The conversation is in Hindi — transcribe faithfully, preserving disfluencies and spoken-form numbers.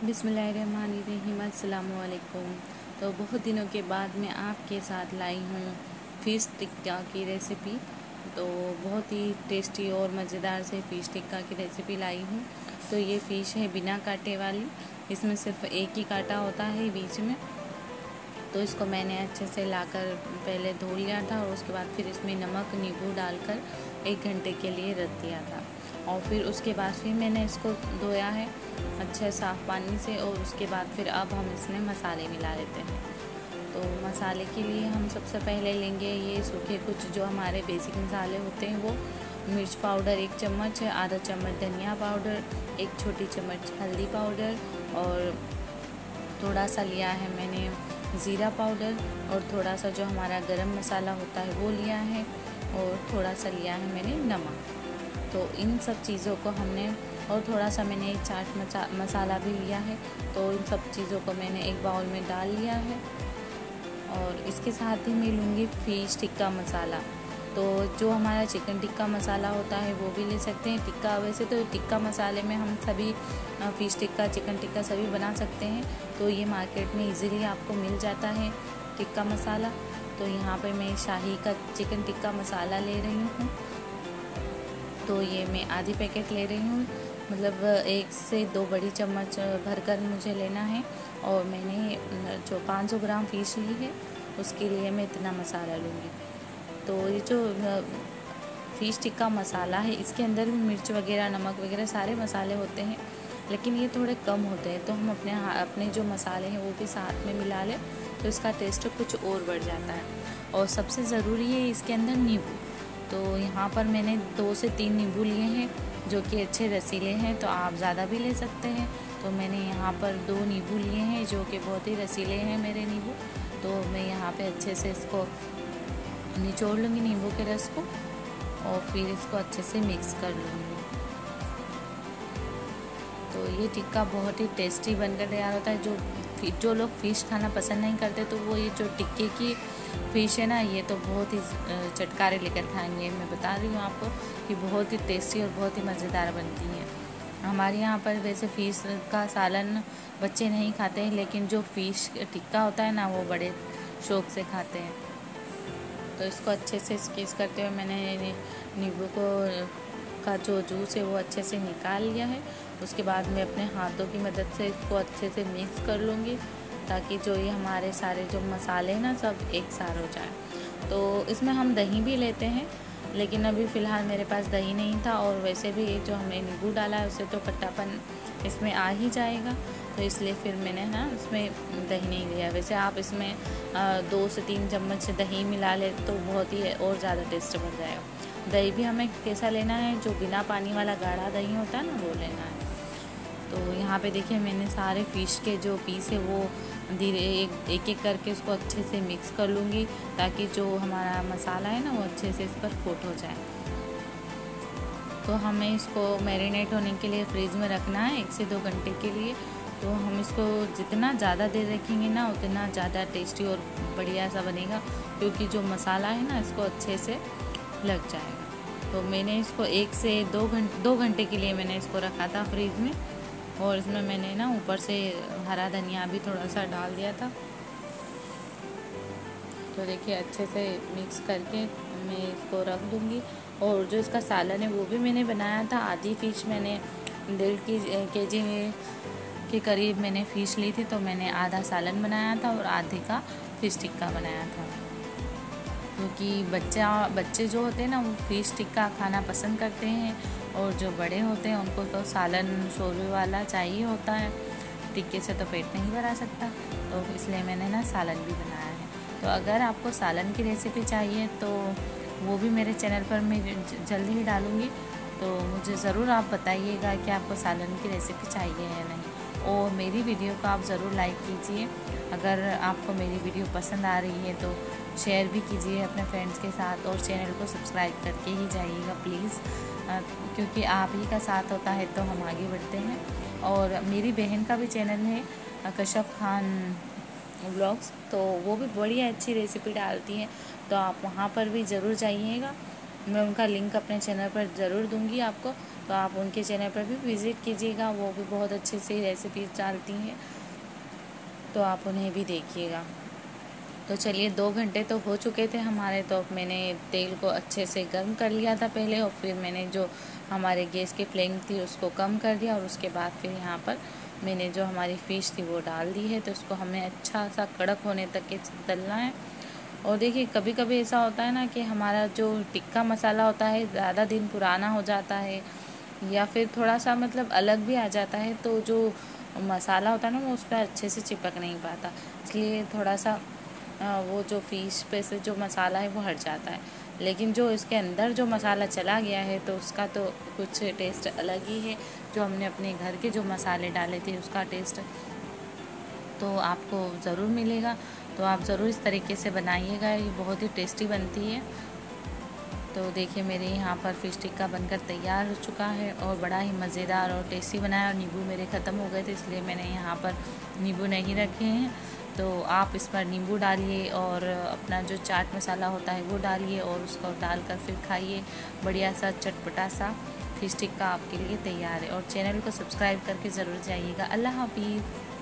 बिस्मिल्लाहिर्रहमानिर्रहीम, अस्सलामु अलैकुम। तो बहुत दिनों के बाद मैं आपके साथ लाई हूँ फ़िश टिक्का की रेसिपी। तो बहुत ही टेस्टी और मज़ेदार से फ़िश टिक्का की रेसिपी लाई हूँ। तो ये फ़िश है बिना कांटे वाली, इसमें सिर्फ एक ही कांटा होता है बीच में। तो इसको मैंने अच्छे से लाकर पहले धो लिया था और उसके बाद फिर इसमें नमक नींबू डालकर एक घंटे के लिए रख दिया था। और फिर उसके बाद फिर मैंने इसको धोया है अच्छे साफ़ पानी से। और उसके बाद फिर अब हम इसमें मसाले मिला लेते हैं। तो मसाले के लिए हम सबसे पहले लेंगे ये सूखे कुछ जो हमारे बेसिक मसाले होते हैं, वो मिर्च पाउडर एक चम्मच, आधा चम्मच धनिया पाउडर, एक छोटी चम्मच हल्दी पाउडर, और थोड़ा सा लिया है मैंने ज़ीरा पाउडर, और थोड़ा सा जो हमारा गरम मसाला होता है वो लिया है, और थोड़ा सा लिया है मैंने नमक। तो इन सब चीज़ों को हमने, और थोड़ा सा मैंने एक चाट मचा मसाला भी लिया है। तो इन सब चीज़ों को मैंने एक बाउल में डाल लिया है। और इसके साथ ही मैं लूँगी फ़िश टिक्का मसाला। तो जो हमारा चिकन टिक्का मसाला होता है वो भी ले सकते हैं। टिक्का वैसे तो टिक्का मसाले में हम सभी फ़िश टिक्का चिकन टिक्का सभी बना सकते हैं। तो ये मार्केट में इजीली आपको मिल जाता है टिक्का मसाला। तो यहाँ पे मैं शाही का चिकन टिक्का मसाला ले रही हूँ। तो ये मैं आधी पैकेट ले रही हूँ, मतलब एक से दो बड़ी चम्मच भरकर मुझे लेना है। और मैंने जो पाँच सौ ग्राम फ़िश ली है उसके लिए मैं इतना मसाला लूँगी। तो ये जो फ़िश टिक्का मसाला है इसके अंदर भी मिर्च वगैरह नमक वगैरह सारे मसाले होते हैं, लेकिन ये थोड़े कम होते हैं। तो हम अपने अपने जो मसाले हैं वो भी साथ में मिला लें तो इसका टेस्ट कुछ और बढ़ जाता है। और सबसे ज़रूरी है इसके अंदर नींबू। तो यहाँ पर मैंने दो से तीन नींबू लिए हैं जो कि अच्छे रसीले हैं। तो आप ज़्यादा भी ले सकते हैं। तो मैंने यहाँ पर दो नींबू लिए हैं जो कि बहुत ही रसीले हैं मेरे नींबू। तो मैं यहाँ पे अच्छे से इसको निचोड़ लूँगी नींबू के रस को, और फिर इसको अच्छे से मिक्स कर लूँगी। तो ये टिक्का बहुत ही टेस्टी बनकर तैयार होता है। जो जो लोग फ़िश खाना पसंद नहीं करते तो वो ये जो टिक्के की फ़िश है ना, ये तो बहुत ही चटकारे लेकर खाएंगे। मैं बता रही हूँ आपको कि बहुत ही टेस्टी और बहुत ही मज़ेदार बनती है। हमारे यहाँ पर वैसे फ़िश का सालन बच्चे नहीं खाते हैं, लेकिन जो फ़िश टिक्का होता है ना वो बड़े शौक़ से खाते हैं। तो इसको अच्छे से स्क्वीज़ करते हुए मैंने नींबू को का जो जूस है वो अच्छे से निकाल लिया है। उसके बाद मैं अपने हाथों की मदद से इसको अच्छे से मिक्स कर लूँगी ताकि जो ये हमारे सारे जो मसाले हैं ना सब एक साथ हो जाए। तो इसमें हम दही भी लेते हैं, लेकिन अभी फ़िलहाल मेरे पास दही नहीं था। और वैसे भी जो हमने नींबू डाला है उससे तो खट्टापन इसमें आ ही जाएगा, तो इसलिए फिर मैंने ना इसमें दही नहीं लिया। वैसे आप इसमें दो से तीन चम्मच दही मिला ले तो बहुत ही और ज़्यादा टेस्ट बढ़ जाएगा। दही भी हमें कैसा लेना है, जो बिना पानी वाला गाढ़ा दही होता है ना वो लेना है। तो यहाँ पे देखिए मैंने सारे फ़िश के जो पीस है वो धीरे एक एक एक करके उसको अच्छे से मिक्स कर लूँगी ताकि जो हमारा मसाला है ना वो अच्छे से इस पर कोट हो जाए। तो हमें इसको मैरिनेट होने के लिए फ्रिज में रखना है एक से दो घंटे के लिए। तो हम इसको जितना ज़्यादा देर रखेंगे ना उतना ज़्यादा टेस्टी और बढ़िया सा बनेगा, क्योंकि जो मसाला है ना इसको अच्छे से लग जाएगा। तो मैंने इसको एक से दो घंटे दो घंटे के लिए मैंने इसको रखा था फ्रिज में। और इसमें मैंने ना ऊपर से हरा धनिया भी थोड़ा सा डाल दिया था। तो देखिए अच्छे से मिक्स करके मैं इसको रख दूँगी। और जो इसका सालन है वो भी मैंने बनाया था। आधी फ़िश मैंने डेढ़ के जी के करीब मैंने फ़िश ली थी, तो मैंने आधा सालन बनाया था और आधे का फ़िश टिक्का बनाया था। क्योंकि बच्चा बच्चे जो होते हैं ना वो फ़िश टिक्का खाना पसंद करते हैं, और जो बड़े होते हैं उनको तो सालन शोरबे वाला चाहिए होता है। टिक्के से तो पेट नहीं भरा सकता, तो इसलिए मैंने ना सालन भी बनाया है। तो अगर आपको सालन की रेसिपी चाहिए तो वो भी मेरे चैनल पर मैं जल्दी ही डालूँगी। तो मुझे ज़रूर आप बताइएगा कि आपको सालन की रेसिपी चाहिए या नहीं। और मेरी वीडियो को आप ज़रूर लाइक कीजिए। अगर आपको मेरी वीडियो पसंद आ रही है तो शेयर भी कीजिए अपने फ्रेंड्स के साथ, और चैनल को सब्सक्राइब करके ही जाइएगा प्लीज़, क्योंकि आप ही का साथ होता है तो हम आगे बढ़ते हैं। और मेरी बहन का भी चैनल है कशफ खान व्लॉग्स, तो वो भी बड़ी अच्छी रेसिपी डालती हैं, तो आप वहाँ पर भी ज़रूर जाइएगा। मैं उनका लिंक अपने चैनल पर ज़रूर दूँगी आपको, तो आप उनके चैनल पर भी विज़िट कीजिएगा, वो भी बहुत अच्छे से रेसिपीज़ डालती हैं, तो आप उन्हें भी देखिएगा। तो चलिए, दो घंटे तो हो चुके थे हमारे, तो मैंने तेल को अच्छे से गर्म कर लिया था पहले, और फिर मैंने जो हमारे गैस की फ्लेम थी उसको कम कर दिया, और उसके बाद फिर यहाँ पर मैंने जो हमारी फ़िश थी वो डाल दी है। तो इसको हमें अच्छा सा कड़क होने तक के तलना है। और देखिए, कभी कभी ऐसा होता है ना कि हमारा जो टिक्का मसाला होता है ज़्यादा दिन पुराना हो जाता है, या फिर थोड़ा सा मतलब अलग भी आ जाता है, तो जो मसाला होता है ना वो उस पर अच्छे से चिपक नहीं पाता, इसलिए थोड़ा सा वो जो फ़िश पे से जो मसाला है वो हट जाता है। लेकिन जो इसके अंदर जो मसाला चला गया है तो उसका तो कुछ टेस्ट अलग ही है। जो हमने अपने घर के जो मसाले डाले थे उसका टेस्ट तो आपको ज़रूर मिलेगा। तो आप ज़रूर इस तरीके से बनाइएगा, ये बहुत ही टेस्टी बनती है। तो देखिए, मेरे यहाँ पर फ़िश टिक्का बनकर तैयार हो चुका है, और बड़ा ही मज़ेदार और टेस्टी बनाया। और नींबू मेरे ख़त्म हो गए थे, इसलिए मैंने यहाँ पर नींबू नहीं रखे हैं। तो आप इस पर नींबू डालिए, और अपना जो चाट मसाला होता है वो डालिए, और उसको डालकर फिर खाइए। बढ़िया सा चटपटा सा फ़िश टिक्का आपके लिए तैयार है। और चैनल को सब्सक्राइब करके ज़रूर जाइएगा। अल्लाह हाफ़िज़।